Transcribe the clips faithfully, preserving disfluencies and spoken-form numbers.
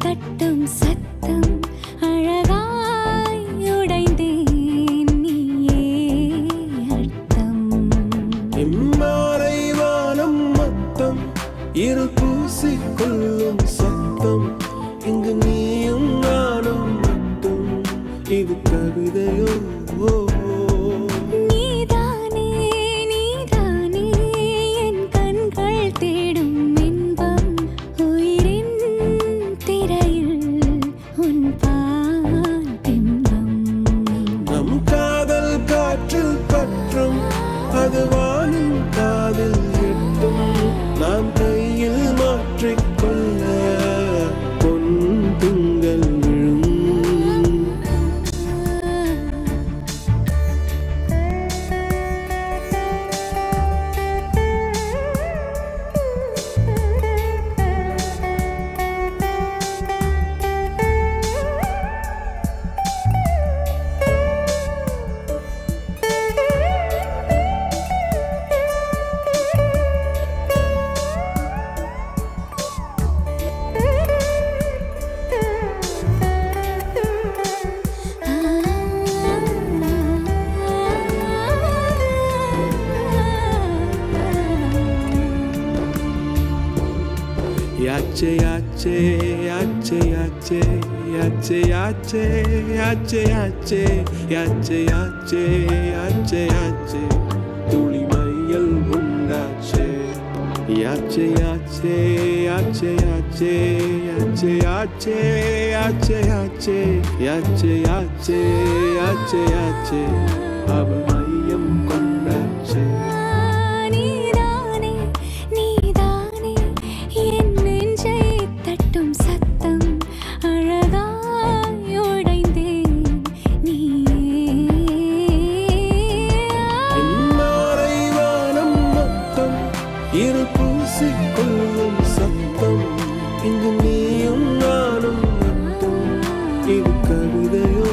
தட்டும் சத்தம் அழகாய் உடைந்தேன் நீயே அர்த்தம் இம்மாறை வானம் மொத்தம் இரு பூசிக்கொள்ளும் சத்தம் இங்கு நீயும் நானும் மட்டும் இது கவிதையோ நீதானே நீதானே என் கண்கள் தேடும் இன்பம் உயிரின் திரையில் உன் பால் பிம்பம் நம் காதல் காற்றில் பற்றும் அது வானின் காதில் எட்டும் நாம் கையில் மாற்றிக்கொள்ள பொன் திங்கள் விழும் Yache yache yache yache yache yache yache yache yache yache yache yache tuli mayal undache yache yache yache yache yache yache yache yache yache yache yache yache aval mayam kondache இரு பூசிக்கொள்ளும் சத்தம் இங்கு நீயும் நானும் மட்டும் இது கவிதையோ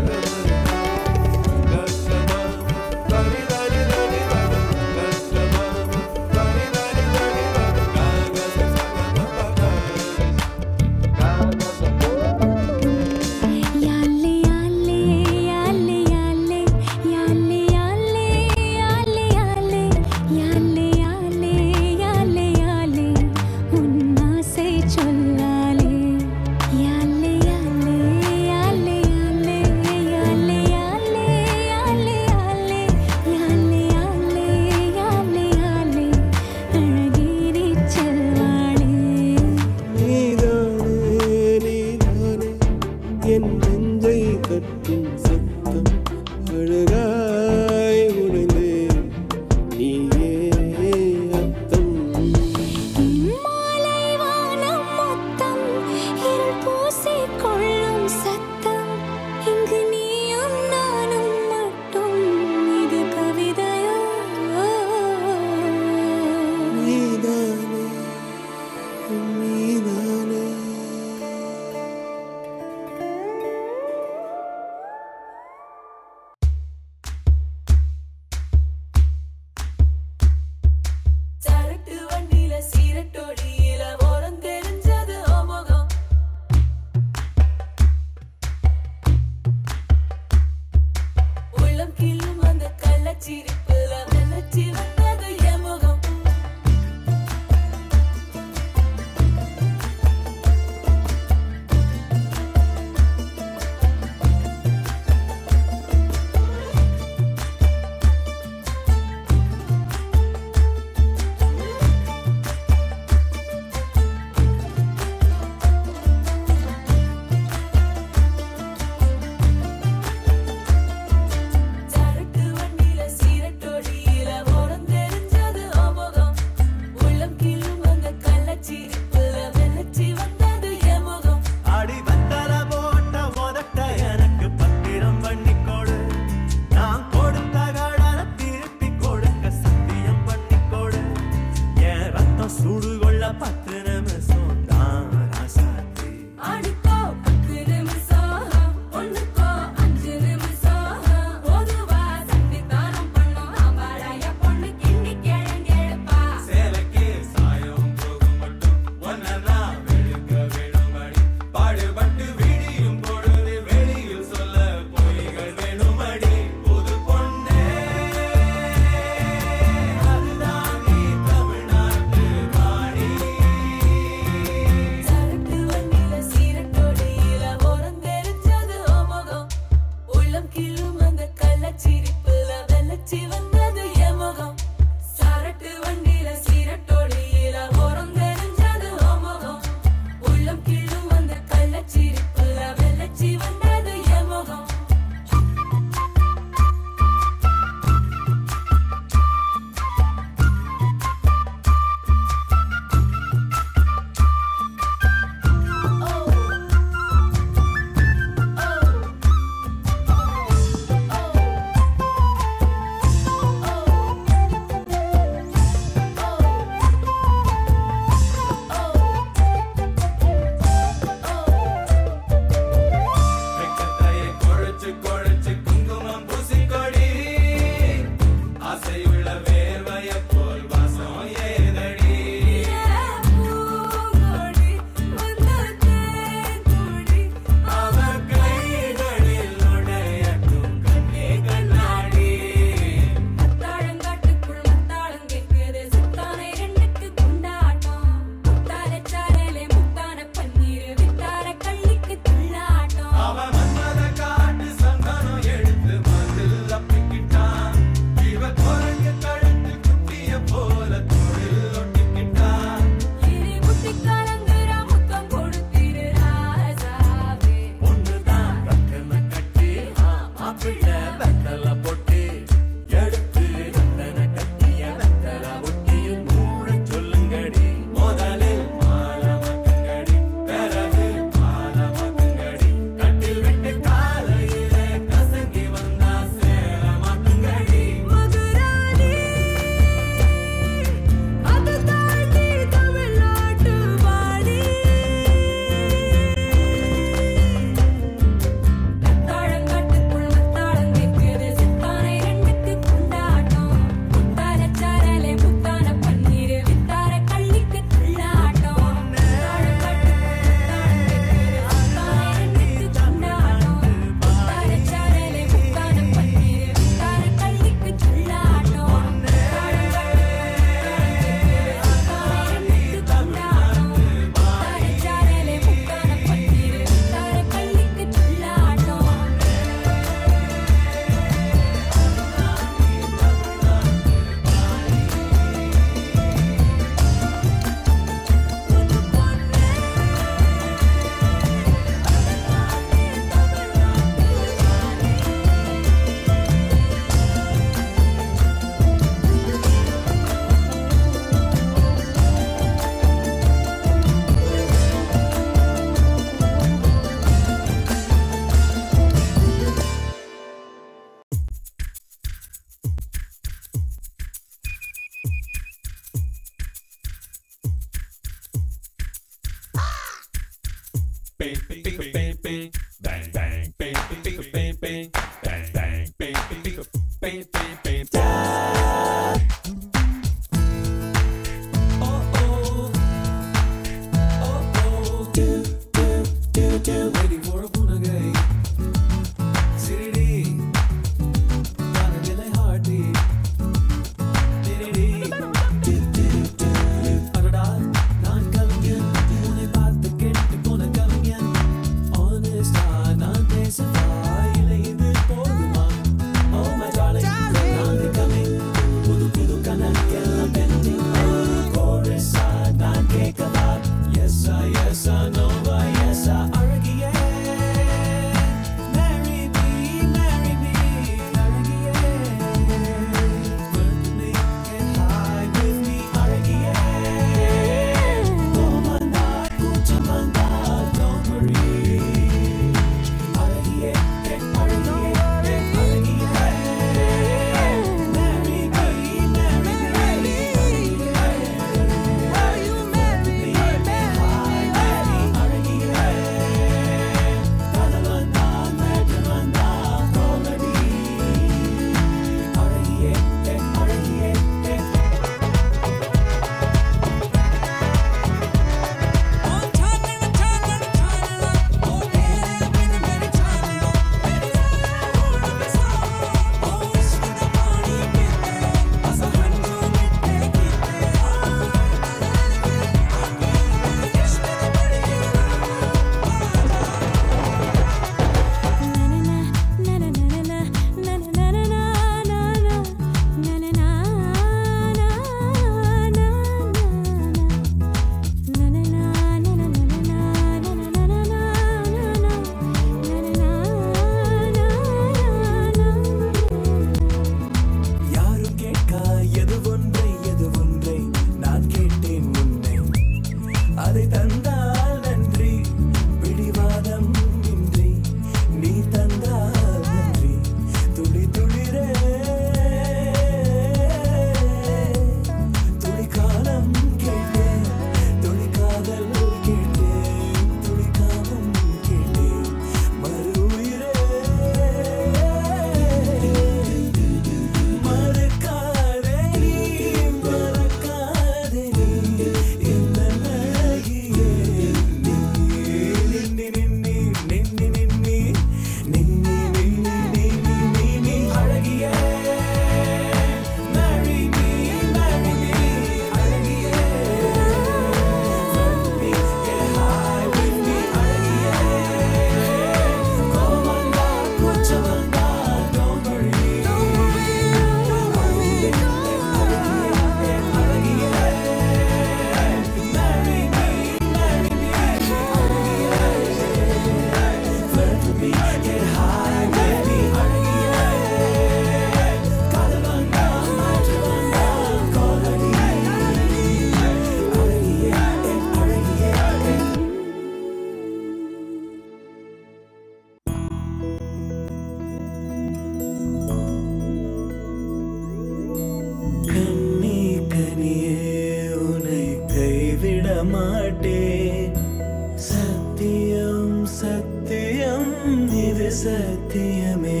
சத்தியமே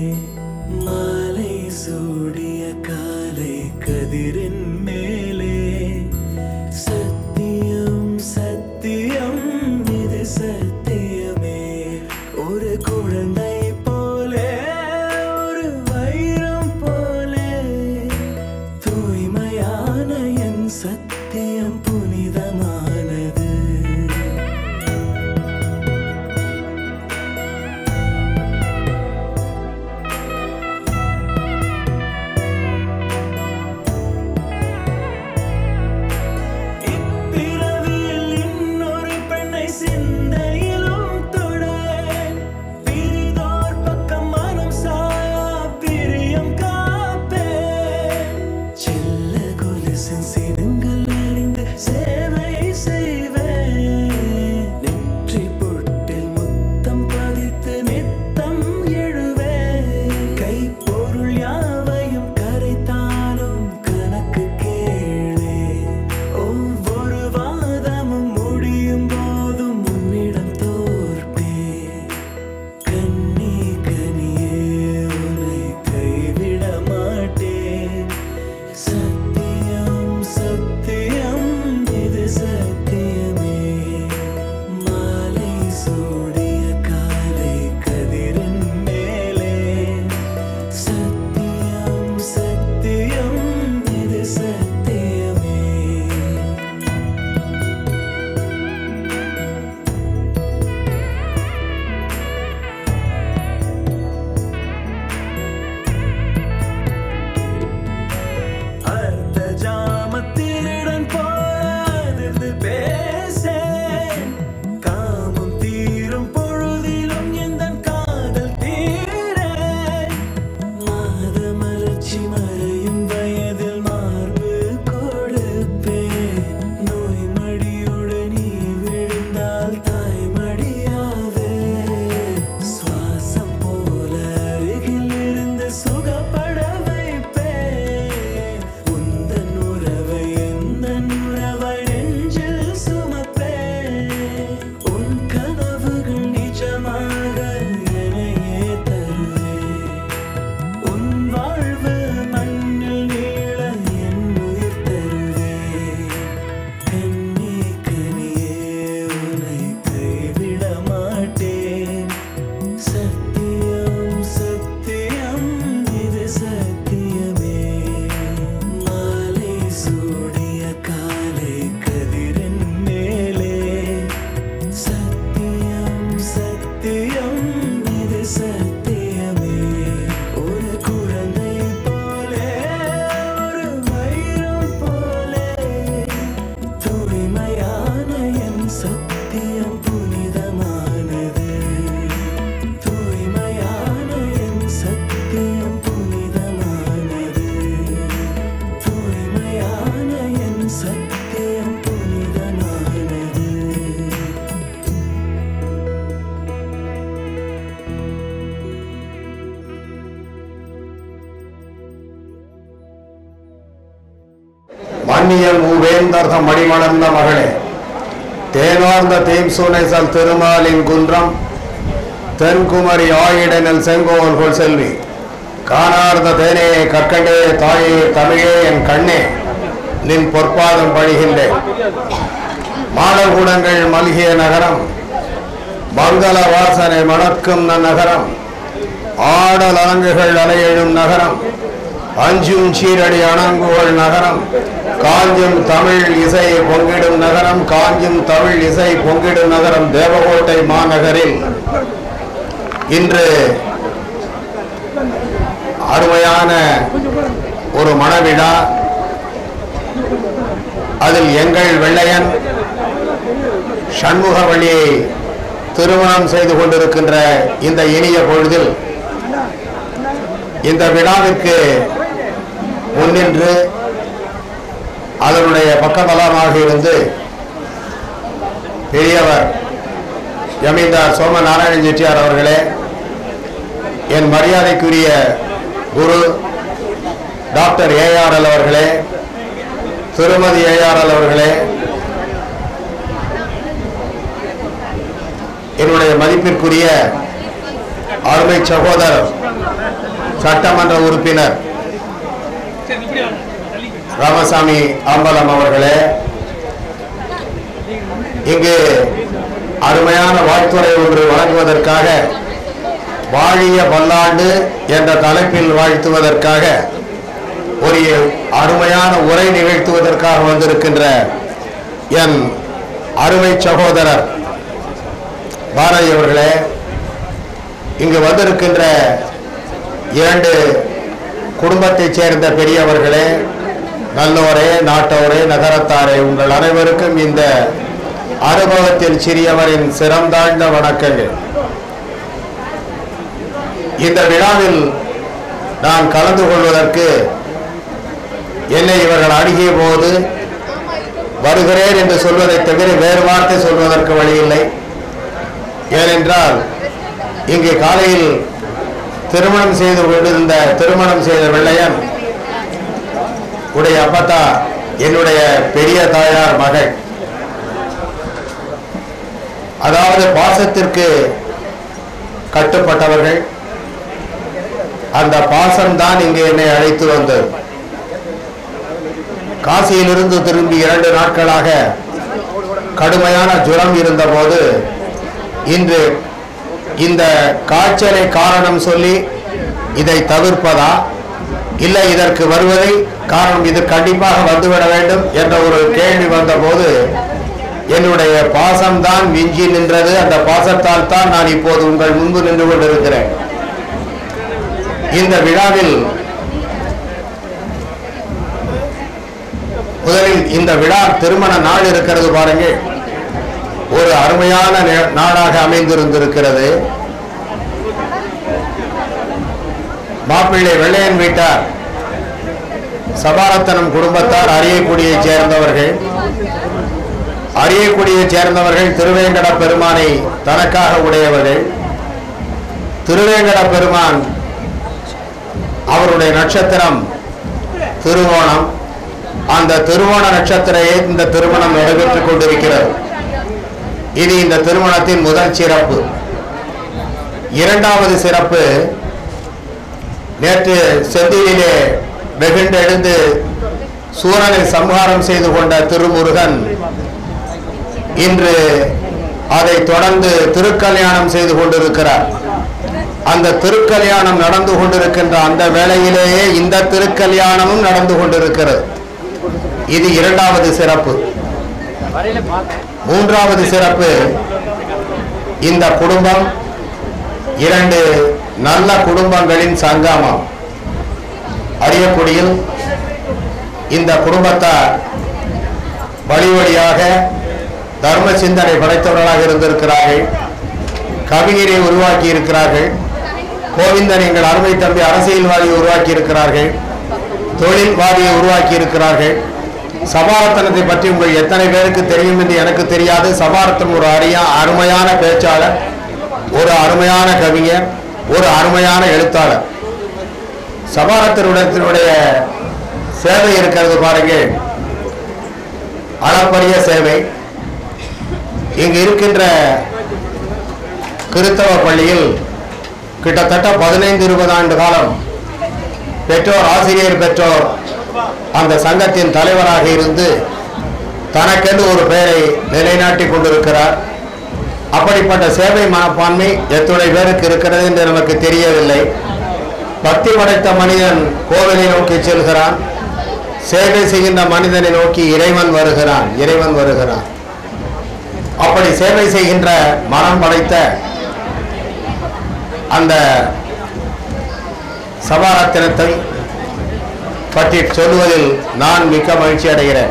மாலை சூடிய காலை கதிரின் மேலே சத்தியம் சத்தியம் இது சத்தியமே ஒரு குழந்தை போலே ஒரு வைரம் போலே தூய்மையான என் சத்தியம் புனிதமானது. சத்தியம் புனிதமானது தூய்மையான என் சத்தியம் புனிதமானது தூய்மையான என் சத்தியம் புனிதமானது மன்னியல் மூவேந்தர்தம் மடிமணர்ந்த மகளே தேனார்ந்த தேம்சூனைசல் திருமாலின் குன்றம் தென்குமரி ஆயிடனில் செங்கோல்கொள் செல்வி காணார்ந்த தேனே கற்கண்டே தாயே தமிழே என் கண்ணே நின் பொற்பாதம் பழிகின்றேன் மாடகூடங்கள் மல்கிய நகரம் மங்கள வாசனை மணக்கும் நகரம் ஆடல் அரங்குகள் அலையெழும் நகரம் அஞ்சும் சீரடி அணங்குவள் நகரம் காஞ்சும் தமிழ் இசை பொங்கிடும் நகரம் காஞ்சும் தமிழ் இசை பொங்கிடும் நகரம் தேவகோட்டை மாநகரில் இன்று அருமையான ஒரு மணவிழா. அதில் எங்கள் வெள்ளையன் சண்முகவள்ளியை திருமணம் செய்து கொண்டிருக்கின்ற இந்த இனிய பொழுதில் இந்த விழாவிற்கு முன்னின்று அதனுடைய பக்கபலமாக இருந்து பெரியவர் ஜமீன்தார் சோம நாராயண செட்டியார் அவர்களே, என் மரியாதைக்குரிய குரு டாக்டர் ஏஆர்எல் அவர்களே, திருமதி ஏஆர்எல் அவர்களே, என்னுடைய மதிப்பிற்குரிய அருமை சகோதரர் சட்டமன்ற உறுப்பினர் ராமசாமி அம்பலம் அவர்களே, இங்கு அருமையான வாழ்த்துறை ஒன்று வழங்குவதற்காக வாழிய பல்லாண்டு என்ற தலைப்பில் வாழ்த்துவதற்காக ஒரு அருமையான உரை நிகழ்த்துவதற்காக வந்திருக்கின்ற என் அருமை சகோதரர் பாரதி அவர்களே, இங்கு வந்திருக்கின்ற இரண்டு குடும்பத்தைச் சேர்ந்த பெரியவர்களே, நல்லோரே, நாட்டோரே, நகரத்தாரே, உங்கள் அனைவருக்கும் இந்த அனுபவத்தில் சிறியவரின் சிறந்தாழ்ந்த வணக்கங்கள். இந்த விழாவில் நான் கலந்து கொள்வதற்கு என்னை இவர்கள் அணுகிய போது வருகிறேன் என்று சொல்வதை தவிர வேறு வார்த்தை சொல்வதற்கு வழியில்லை. ஏனென்றால் இங்கே காலையில் திருமணம் செய்து கொண்டிருந்த திருமணம் செய்த வெள்ளையன் உடைய அப்பத்தா என்னுடைய பெரிய தாயார் மகள். அதாவது பாசத்திற்கு கட்டுப்பட்டவர்கள். அந்த பாசம்தான் இங்கே என்னை அழைத்து வந்தது. காசியிலிருந்து திரும்பி இரண்டு நாட்களாக கடுமையான ஜுரம் இருந்தபோது இன்று இந்த காய்ச்சலை காரணம் சொல்லி இதை தவிர்ப்பதா இல்லை இதற்கு வருவதை காரணம் இது கண்டிப்பாக வந்துவிட வேண்டும் என்ற ஒரு கேள்வி வந்தபோது என்னுடைய பாசம்தான் விஞ்சி நின்றது. அந்த பாசத்தால் தான் நான் இப்போது உங்கள் முன்பு நின்று கொண்டிருக்கிறேன். இந்த விழாவில் முதலில் இந்த விழா திருமண நாள் இருக்கிறது பாருங்கள், ஒரு அருமையான நாளாக அமைந்திருந்திருக்கிறது. மாப்பிள்ளை வெள்ளையன் வீட்டார் சபாரத்தனம் குடும்பத்தார் அரியக்குடியைச் சேர்ந்தவர்கள். அரியக்குடியைச் சேர்ந்தவர்கள் திருவேங்கட பெருமானை தனக்காக உடையவர்கள். திருவேங்கட பெருமான் அவருடைய நட்சத்திரம் திருவோணம். அந்த திருவோண நட்சத்திரையே இந்த திருமணம் நடைபெற்றுக் கொண்டிருக்கிறது. இது இந்த திருமணத்தின் முதல் சிறப்பு. இரண்டாவது சிறப்பு, நேற்று செந்திலே வெகுண்டெழுந்து சூரனை சம்ஹாரம் செய்து கொண்ட திருமுருகன் இன்று அதை தொடர்ந்து திருக்கல்யாணம் செய்து கொண்டிருக்கிறார். அந்த திருக்கல்யாணம் நடந்து கொண்டிருக்கின்ற அந்த வேளையிலேயே இந்த திருக்கல்யாணமும் நடந்து கொண்டிருக்கிறது. இது இரண்டாவது சிறப்பு. மூன்றாவது சிறப்பு, இந்த குடும்பம் இரண்டு நல்ல குடும்பங்களின் சங்கமம். அரியக்குடியில் இந்த குடும்பத்தார் வழி வழியாக தர்ம சிந்தனை படைத்தவர்களாக இருந்திருக்கிறார்கள். கவிஞரை உருவாக்கி இருக்கிறார்கள். கோவிந்தன் எங்கள் அருமை தம்பி அரசியல்வாதியை உருவாக்கி இருக்கிறார்கள். தொழில்வாதியை உருவாக்கி இருக்கிறார்கள். சபாரத்தனத்தை பற்றி உங்கள் எத்தனை பேருக்கு தெரியும் என்று எனக்கு தெரியாது. சபாரத்தன் ஒரு அரியா அருமையான பேச்சாளர், ஒரு அருமையான கவிஞர், ஒரு அருமையான எழுத்தாளர். சபாரத்தனுடைய சேவை இருக்கிறது பாருங்கள், அளப்பரிய சேவை. இங்கு இருக்கின்ற கிறிஸ்தவ பள்ளியில் கிட்டத்தட்ட பதினைந்து இருபது ஆண்டு காலம் பெற்றோர் ஆசிரியர் பெற்றோர் அந்த சங்கத்தின் தலைவராக இருந்து தனக்கென்று ஒரு பெயரை நிலைநாட்டி கொண்டிருக்கிறார். அப்படிப்பட்ட சேவை மனப்பான்மை எத்துணை பேருக்கு இருக்கிறது என்று நமக்கு தெரியவில்லை. பக்தி படைத்த மனிதன் கோவிலை நோக்கி செல்கிறான், சேவை செய்கின்ற மனிதனை நோக்கி இறைவன் வருகிறான் இறைவன் வருகிறான் அப்படி சேவை செய்கின்ற மனம் படைத்த அந்த சபாரத்தினத்தை பற்றி சொல்லுவதில் நான் மிக்க மகிழ்ச்சி அடைகிறேன்.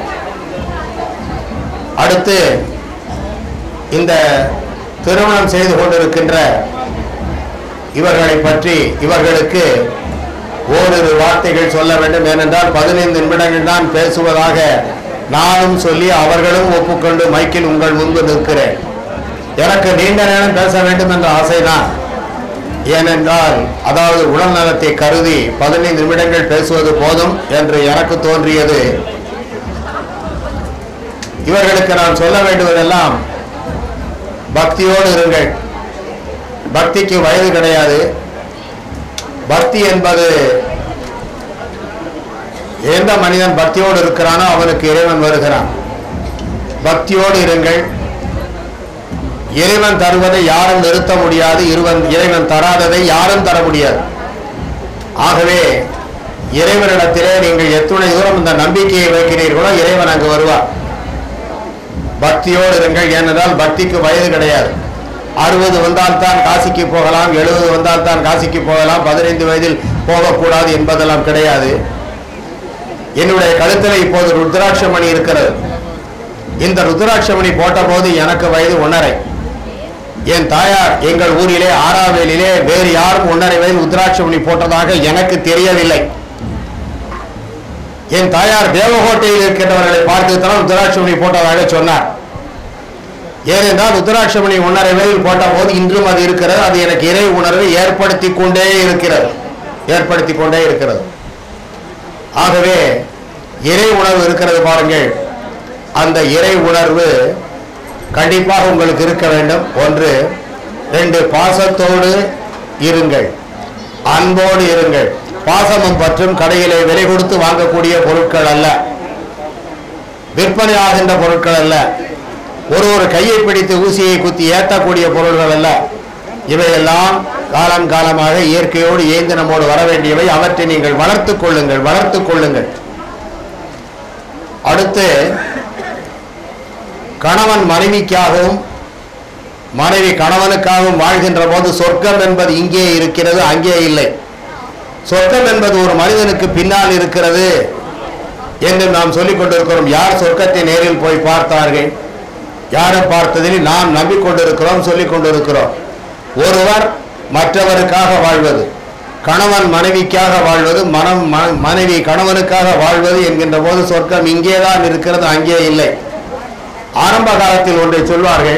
அடுத்து இந்த திருமணம் செய்து கொண்டிருக்கின்ற இவர்களை பற்றி இவர்களுக்கு ஓரிரு வார்த்தைகள் சொல்ல வேண்டும். ஏனென்றால் பதினைந்து நிமிடங்கள் தான் பேசுவதாக நானும் சொல்லி அவர்களும் ஒப்புக்கொண்டு மைக்கில் உங்கள் முன்பு நிற்கிறேன். எனக்கு நீண்ட நேரம் பேச வேண்டும் என்ற ஆசைதான். ஏனென்றால் அதாவது உடல் நலத்தை கருதி பதினைந்து நிமிடங்கள் பேசுவது போதும் என்று எனக்கு தோன்றியது. இவர்களுக்கு நான் சொல்ல வேண்டுவதெல்லாம் பக்தியோடு இருங்கள். பக்திக்கு வயது கிடையாது. பக்தி என்பது எந்த மனிதன் பக்தியோடு இருக்கிறானோ அவனுக்கு இறைவன் வருகிறான். பக்தியோடு இருங்கள். இறைவன் தருவதை யாரும் நிறுத்த முடியாது. இருவன் இறைவன் தராததை யாரும் தர முடியாது. ஆகவே இறைவனிடத்திலே நீங்கள் எத்துணை தூரம் இந்த நம்பிக்கையை வைக்கிறீர்களோ இறைவன் அங்கு வருவார். பக்தியோடு இருங்கள். ஏனென்றால் பக்திக்கு வயது கிடையாது. அறுபது வந்தால் தான் காசிக்கு போகலாம், எழுபது வந்தால் தான் காசிக்கு போகலாம், பதினைந்து வயதில் போகக்கூடாது என்பதெல்லாம் கிடையாது. என்னுடைய கழுத்தில் இப்போது ருத்ராட்சமணி இருக்கிறது. இந்த ருத்ராட்சமணி போட்ட போது எனக்கு வயது ஒன்றரை. என் தாயார் எங்கள் ஊரிலே ஆறாவேலிலே வேறு யாரும் ஒன்றரை வயது ருத்ராட்சமணி போட்டதாக எனக்கு தெரியவில்லை. என் தாயார் தேவகோட்டையில் இருக்கின்றவர்களை பார்த்துத்தான் ருத்ராட்சமணி போட்டதாக சொன்னார். ஏனென்றால் ருத்ராட்சமணி ஒன்றரை வயதில் போட்ட போது இன்றும் அது இருக்கிறது. அது எனக்கு இறை உணர்வை ஏற்படுத்தி கொண்டே இருக்கிறது ஏற்படுத்தி கொண்டே இருக்கிறது ஆகவே இறை உணர்வு இருக்கிறது பாருங்கள். அந்த இறை உணர்வு கண்டிப்பாக உங்களுக்கு இருக்க வேண்டும். ஒன்று. ரெண்டு, பாசத்தோடு இருங்கள், அன்போடு இருங்கள். பாசமும் பற்றும் கடையிலே விலை கொடுத்து வாங்கக்கூடிய பொருட்கள் அல்ல, விற்பனை ஆகின்ற பொருட்கள் அல்ல, ஒரு ஒரு கையை பிடித்து ஊசியை குத்தி ஏற்றக்கூடிய பொருள்கள் அல்ல. இவையெல்லாம் காலம் காலமாக இயற்கையோடு ஏந்து நம்மோடு வர வேண்டியவை. அவற்றை நீங்கள் வளர்த்துக் கொள்ளுங்கள் வளர்த்துக் கொள்ளுங்கள் அடுத்து கணவன் மனைவிக்காகவும் மனைவி கணவனுக்காகவும் வாழ்கின்ற போது சொர்க்கம் என்பது இங்கே இருக்கிறது, அங்கே இல்லை. சொர்க்கம் என்பது ஒரு மனிதனுக்கு பின்னால் இருக்கிறது என்று நாம் சொல்லிக் கொண்டிருக்கிறோம். யார் சொர்க்கத்தை நேரில் போய் பார்த்தார்கள்? யாரும் பார்த்ததில் நாம் நம்பிக்கொண்டிருக்கிறோம், சொல்லிக் கொண்டிருக்கிறோம். ஒருவர் மற்றவருக்காக வாழ்வது, கணவன் மனைவிக்காக வாழ்வது, மனம் மனைவி கணவனுக்காக வாழ்வது என்கின்ற போது சொர்க்கம் இங்கேதான் இருக்கிறது, அங்கே இல்லை. ஆரம்ப காலத்தில் ஒன்றை சொல்வார்கள்,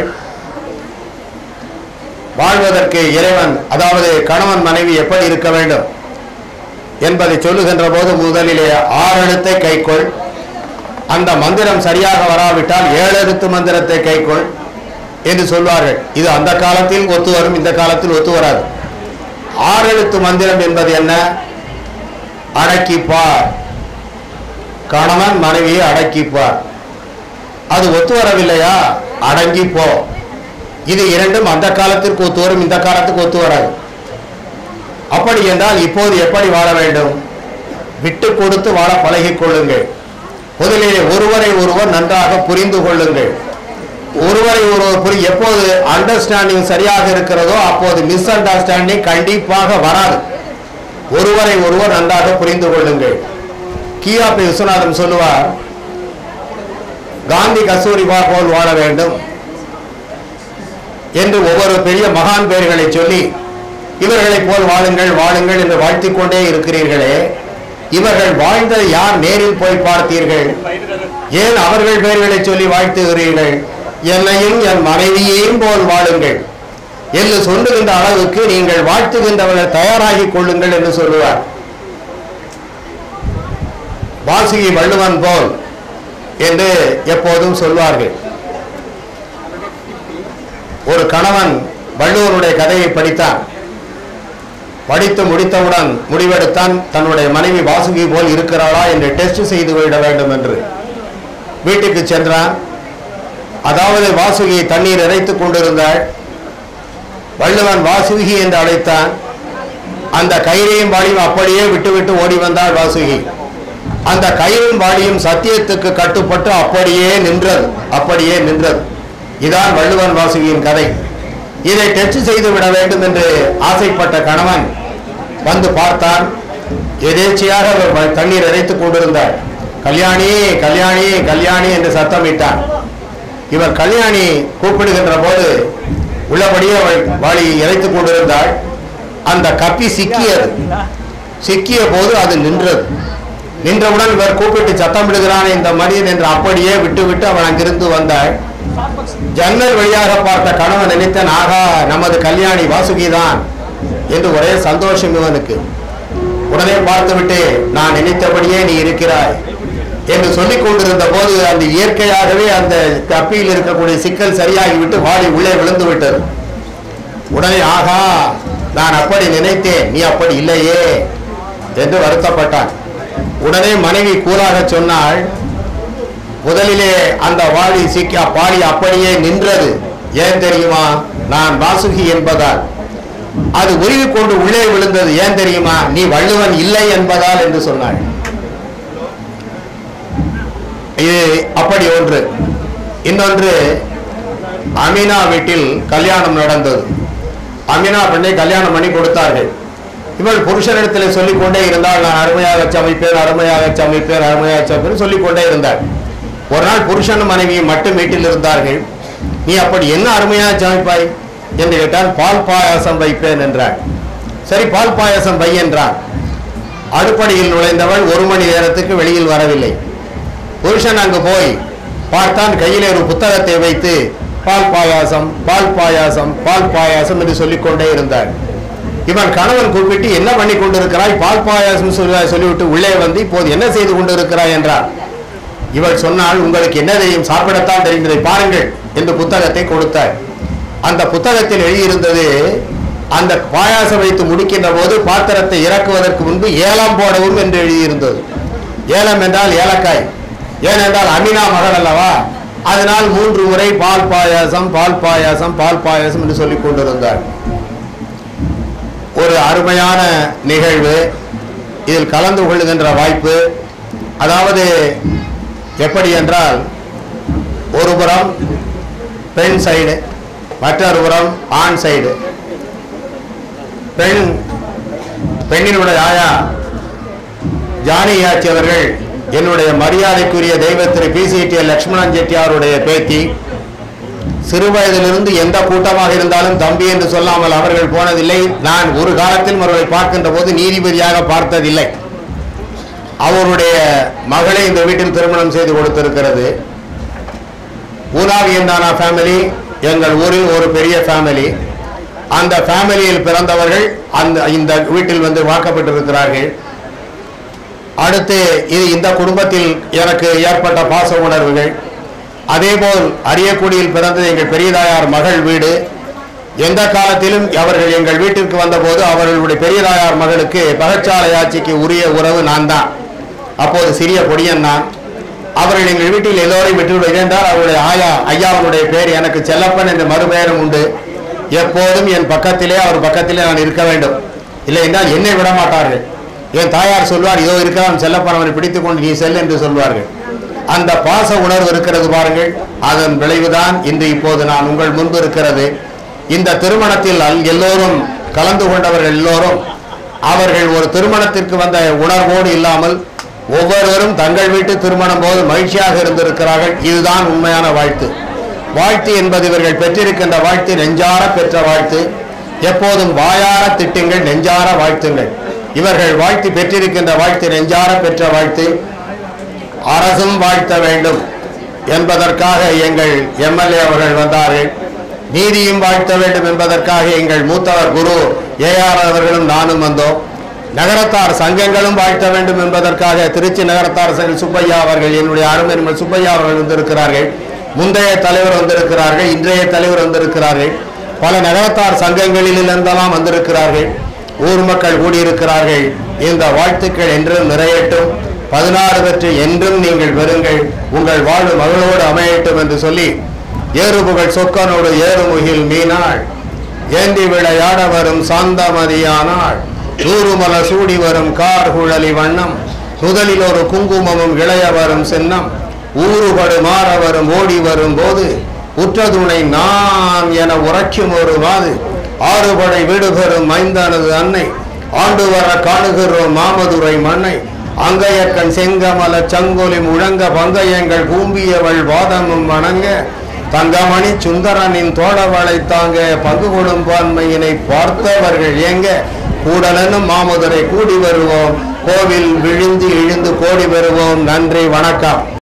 வாழ்வதற்கு இறைவன் அதாவது கணவன் மனைவி எப்படி இருக்க வேண்டும் என்பதை சொல்லுகின்ற போது முதலிலே ஆறு எழுத்தை கைக்கொள், அந்த மந்திரம் சரியாக வராவிட்டால் ஏழு எழுத்து மந்திரத்தை கைக்கொள் என்று சொல்வார்கள். இது அந்த காலத்தில் ஒத்து வரும், இந்த காலத்தில் ஒத்து வராது. ஆறு எழுத்து மந்திரம் என்பது என்ன? அடக்கிப்பார், கணவன் மனைவியை அடக்கிப்பார். அது ஒத்து வரவில்லையா? அடங்கி போ. இது இரண்டும் அந்த காலத்திற்கு ஒத்து வரும், இந்த காலத்துக்கு ஒத்து வராது. அப்படி என்றால் இப்போது எப்படி வாழ வேண்டும்? விட்டு கொடுத்து வாழ பழகிக் கொள்ளுங்கள். முதலிலே ஒருவரை ஒருவர் நன்றாக புரிந்து கொள்ளுங்கள். ஒருவரை ஒருவர் புரி எப்போது அண்டர்ஸ்டாண்டிங் சரியாக இருக்கிறதோ அப்போது மிஸ் அண்டர்ஸ்டாண்டிங் கண்டிப்பாக வராது. ஒருவரை ஒருவர் நன்றாக புரிந்து கொள்ளுங்கள். கியாபி விஸ்வநாதன் சொல்லுவார், காந்தி கஸ்தூரிபா போல் வாழ வேண்டும் என்று ஒவ்வொரு பெரிய மகான் பெயர்களை சொல்லி இவர்களைப் போல் வாழுங்கள் வாழுங்கள் என்று வாழ்த்திக் கொண்டே இருக்கிறீர்களே, இவர்கள் வாழ்ந்ததை யார் நேரில் போய் பார்த்தீர்கள்? ஏன் அவர்கள் பெயர்களை சொல்லி வாழ்த்துகிறீர்கள்? என்னையும் என் மனைவியையும் போல் வாழுங்கள் என்று சொல்லுகின்ற அளவுக்கு நீங்கள் வாழ்த்துகின்றவர்கள் தயாராகிக் கொள்ளுங்கள் என்று சொல்லுவார். வாசுகி வள்ளுவன் போல் என்று எப்போதும் சொல்வார்கள். ஒரு கணவன் வள்ளுவனுடைய கதையை படித்தான். படித்து முடித்தவுடன் முடிவெடுத்தான் தன்னுடைய மனைவி வாசுகி போல் இருக்கிறாளா என்று டெஸ்ட் செய்து விட வேண்டும் என்று. வீட்டுக்கு சென்றான். அதாவது வாசுகி தண்ணீர் இறைத்துக் கொண்டிருந்தாள். வள்ளுவன் வாசுகி என்று அழைத்தான். அந்த கயிறையும் வாளியும் அப்படியே விட்டுவிட்டு ஓடி வந்தாள் வாசுகி. அந்த கயிறும் வாளியும் சத்தியத்துக்கு கட்டுப்பட்டு அப்படியே நின்றது அப்படியே நின்றது. இதான் வள்ளுவன் வாசுகியின் கதை. இதை டெஸ்ட் செய்து விட வேண்டும் என்று ஆசைப்பட்ட கணவன் வந்து பார்த்தான். எதேச்சையாக அவர் தண்ணீர் இறைத்துக் கொண்டிருந்தார். கல்யாணி கல்யாணி கல்யாணி என்று சத்தமிட்டான். இவர் கல்யாணி கூப்பிடுகின்ற போது உள்ளபடியே வாளி இறைத்துக் கொண்டிருந்தாள். அந்த கப்பி சிக்கியது. சிக்கிய போது அது நின்றது. நின்றவுடன் இவர் கூப்பிட்டு சத்தமிடுகிறான் இந்த மனிதன் என்று அப்படியே விட்டுவிட்டு அவன் அங்கிருந்து வந்தாள். ஜன்னல் வழியாக பார்த்த கணவன் நினைத்தான், ஆகா நமது கல்யாணி வாசுகிதான் என்று ஒரே சந்தோஷம் இவனுக்கு. உடனே பார்த்துவிட்டு நான் நினைத்தபடியே நீ இருக்கிறாய் என்று சொல்லிக் கொண்டிருந்த போது அந்த இயற்கையாகவே அந்த கப்பியில் இருக்கக்கூடிய சிக்கல் சரியாகிவிட்டு வாளி உள்ளே விழுந்து விட்டது. உடனே ஆகா நான் அப்படி நினைத்தேன், நீ அப்படி இல்லையே என்று வருத்தப்பட்டான். உடனே மனைவி கூறாக சொன்னாள், முதலிலே அந்த வாளி சிக்கா பாடி அப்படியே நின்றது. ஏன் தெரியுமா? நான் வாசுகி என்பதால். அது உருவி கொண்டு உள்ளே விழுந்தது. ஏன் தெரியுமா? நீ வள்ளுவன் இல்லை என்பதால் என்று சொன்னாள். இது அப்படி ஒன்று. இன்னொன்று, அமினா வீட்டில் கல்யாணம் நடந்தது. அமினா பெண்ணை கல்யாணம் பண்ணி கொடுத்தார்கள். இவள் புருஷனிடத்தில் சொல்லிக் கொண்டே இருந்தால் நான் அருமையாக சமைப்பேன் அருமையாக சமைப்பேன் அருமையாக சமைப்பேன் சொல்லிக் கொண்டே இருந்தாள். ஒரு நாள் புருஷன் மனைவி மட்டும் வீட்டில் இருந்தார்கள். நீ அப்படி என்ன அருமையாக சமைப்பாய் என்று கேட்டால் பால் பாயாசம் வைப்பேன் என்றாள். சரி பால் பாயாசம் வை என்றான். அடுப்படியில் நுழைந்தவள் ஒரு மணி நேரத்துக்கு வெளியில் வரவில்லை. புருஷன் அங்கு போய் பார்த்தான். கையிலே ஒரு புத்தகத்தை வைத்து பால் பாயாசம் பால் பாயாசம் பால் பாயாசம் என்று சொல்லிக்கொண்டே இருந்தாள். இவன் கணவன் கூப்பிட்டு என்ன பண்ணி கொண்டிருக்கிறாய்? பால் பாயாசம் சொல்லிவிட்டு உள்ளே வந்து இப்போது என்ன செய்து கொண்டிருக்கிறாய் என்றார். இவள் சொன்னால், உங்களுக்கு என்ன தெரியும், சாப்பிடத்தான் தெரிந்ததை பாருங்கள் என்று புத்தகத்தை கொடுத்தார். அந்த புத்தகத்தில் எழுதியிருந்தது, அந்த பாயாசம் வைத்து முடிக்கின்ற போது பாத்திரத்தை இறக்குவதற்கு முன்பு ஏலம் போடவும் என்று எழுதியிருந்தது. ஏலம் என்றால் ஏலக்காய். ஏனென்றால் அமினா மகள் அல்லவா, அதனால் மூன்று முறை பால் பாயாசம் பால் பாயாசம் பால் பாயாசம் என்று சொல்லிக் கொண்டிருந்தார். ஒரு அருமையான நிகழ்வு. இதில் கலந்து கொள்ளுகின்ற வாய்ப்பு. அதாவது எப்படி என்றால், ஒரு புறம் பெண் சைடு, மற்றொரு புறம் ஆண் சைடு. பெண் பெண்ணினுடைய ஆயா ஜானகியாச்சி அவர்கள் என்னுடைய மரியாதைக்குரிய தெய்வ Thiru P C T Lakshmanan செட்டியாருடைய பேத்தி. சிறு வயதிலிருந்து எந்த கூட்டமாக இருந்தாலும் தம்பி என்று சொல்லாமல் அவர்கள் போனதில்லை. நான் ஒரு காலத்தில் அவர்களை பார்க்கின்ற போது நீதிபதியாக பார்த்ததில்லை. அவருடைய மகளை இந்த வீட்டில் திருமணம் செய்து கொடுத்திருக்கிறது. ஊனாவி என்றானா ஃபேமிலி எங்கள் ஊரில் ஒரு பெரிய ஃபேமிலி. அந்த ஃபேமிலியில் பிறந்தவர்கள் அந்த இந்த வீட்டில் வந்து வாக்கப்பட்டிருக்கிறார்கள். அடுத்து இது இந்த குடும்பத்தில் எனக்கு ஏற்பட்ட பாச உணர்வுகள். அதேபோல் அரியக்குடியில் பிறந்தது எங்கள் பெரியதாயார் மகள் வீடு. எந்த காலத்திலும் அவர்கள் எங்கள் வீட்டிற்கு வந்தபோது அவர்களுடைய பெரியதாயார் மகளுக்கு பகச்சாலை ஆட்சிக்கு உரிய உறவு நான் தான். அப்போது சிறிய பொடியன் நான். அவர்கள் எங்கள் வீட்டில் எல்லோரையும் விட்டுவிடுவது என்றால் அவருடைய ஆயா ஐயாவுடைய பேர் எனக்கு செல்லப்பன் என்ற மறுபெயரும் உண்டு. எப்போதும் என் பக்கத்திலே அவர் பக்கத்திலே நான் இருக்க வேண்டும், இல்லை என்றால் என்னை விட மாட்டார்கள். என் தாயார் சொல்வார், இதோ இருக்கிறான் செல்லப்பன், அவனை பிடித்துக் கொண்டு நீ செல் என்று சொல்வார்கள். அந்த பாச உணர்வு இருக்கிறது பாருங்கள். அதன் விளைவுதான் இன்று இப்போது நான் உங்கள் முன்பு இருக்கிறது. இந்த திருமணத்தில் எல்லோரும் கலந்து கொண்டவர்கள் எல்லோரும் அவர்கள் ஒரு திருமணத்திற்கு வந்த உணர்வோடு இல்லாமல் ஒவ்வொருவரும் தங்கள் வீட்டு திருமணம் போது மகிழ்ச்சியாக இருந்திருக்கிறார்கள். இதுதான் உண்மையான வாழ்த்து. வாழ்த்து என்பது இவர்கள் பெற்றிருக்கின்ற வாழ்த்து நெஞ்சார பெற்ற வாழ்த்து. எப்போதும் வாயார திட்டுங்கள், நெஞ்சார வாழ்த்துங்கள். இவர்கள் வாழ்த்து பெற்றிருக்கின்ற வாழ்த்து நெஞ்சார பெற்ற வாழ்த்து. அரசும் வாழ்த்த வேண்டும் என்பதற்காக எங்கள் எம்எல்ஏ அவர்கள் வந்தார்கள். நீதியும் வாழ்த்த வேண்டும் என்பதற்காக எங்கள் மூத்தவர் குரு ஏஆர் அவர்களும் நானும் வந்தோம். நகரத்தார் சங்கங்களும் வாழ்த்த வேண்டும் என்பதற்காக திருச்சி நகரத்தார் சங்க சுப்பையா அவர்கள், என்னுடைய அருமை சுப்பையா அவர்கள் வந்திருக்கிறார்கள். முந்தைய தலைவர் வந்திருக்கிறார்கள், இன்றைய தலைவர் வந்திருக்கிறார்கள். பல நகரத்தார் சங்கங்களில் இருந்தெல்லாம் வந்திருக்கிறார்கள். ஊர் மக்கள் கூடியிருக்கிறார்கள். இந்த வாழ்த்துக்கள் என்றும் நிறையட்டும். பதினாறு பெற்று என்றும் நீங்கள் பெறுங்கள். உங்கள் வாழ்வு மகளோடு அமையட்டும் என்று சொல்லி, ஏறுபுகழ் சொக்கனோடு ஏறுமுகில் மீனாள் ஏந்தி விளையாட வரும் சாந்தமதியானாள் நூறுமல சூடி வரும் கார் குழலி வண்ணம் முதலில் ஒரு குங்குமமும் இளைய வரும் சின்னம் ஊறுபடு மாற வரும் ஓடி வரும் போது உற்றதுணை நான் என உரைக்கும் ஒரு வாது ஆறுபடை விடுபெறும் மைந்தனது அன்னை ஆண்டு வர காணுகிறோம் மாமதுரை மண்ணை அங்கையக்கன் செங்கமல சங்கொலி முழங்க பங்கையங்கள் கூம்பியவள் வாதமும் வணங்க தங்கமணி சுந்தரனின் தோழவளை தாங்க பங்கு கொடும்பான்மையினை பார்த்தவர்கள் எங்க கூடலனும் மாமதுரை கூடி வருவோம் கோவில் விழுந்து இழுந்து கோடி வருவோம். நன்றி, வணக்கம்.